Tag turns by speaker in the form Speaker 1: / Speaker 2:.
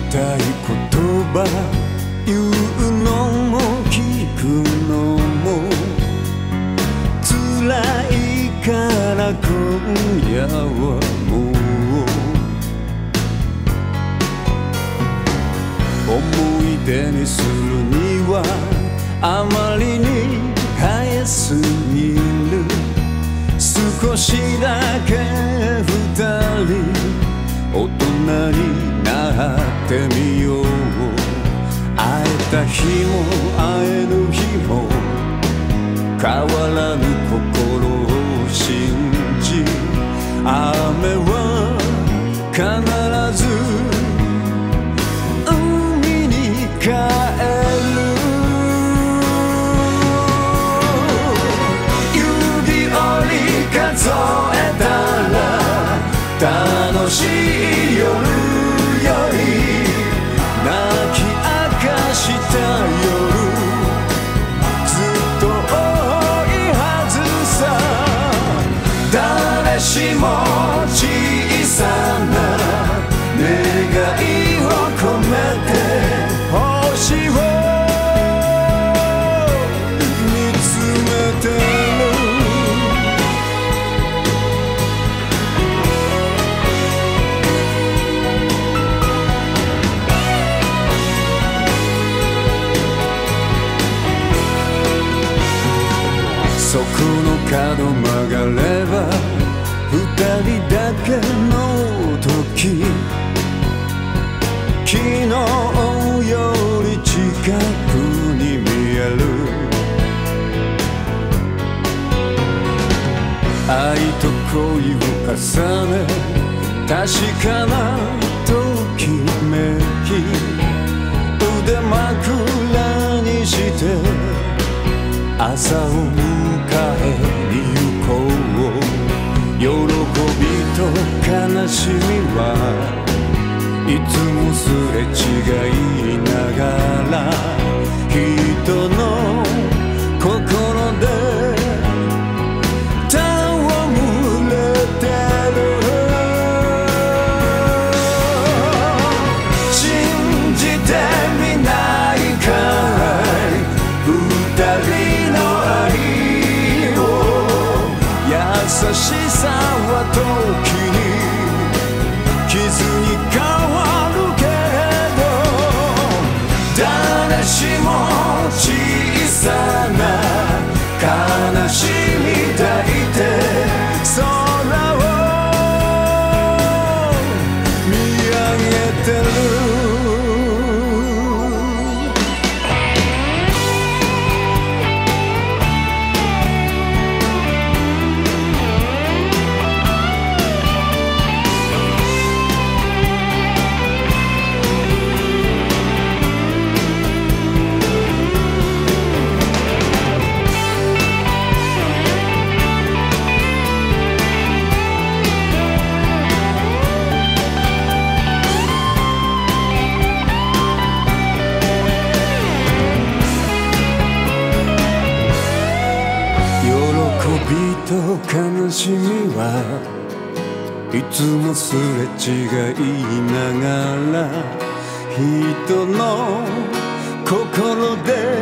Speaker 1: たい言葉言うのも聞くのも辛いから今夜はもう思い出にするにはあまりに早すぎる。少しだけ二人大人になってみよう。会えた日も会えぬ日も変わらぬ心を信じ、雨は必ず海に帰る。指折り数えたら楽しい夜より泣き明かした夜ずっと多いはずさ。誰しも小さな願いを込めて星を見つめてる。そこの角曲がれば二人だけの時、昨日より近くに見える。愛と恋を重ね確かなときめき、腕枕にして朝を迎えに行こう。喜びと悲しみはいつもすれ違いながら人の心で戯れてる。信じてみないかい二人の愛を。優しさは時に傷に変わるけれど、誰しも小さな悲しみ抱いて空を見上げてる。喜びと悲しみはいつもすれ違いながら人の心で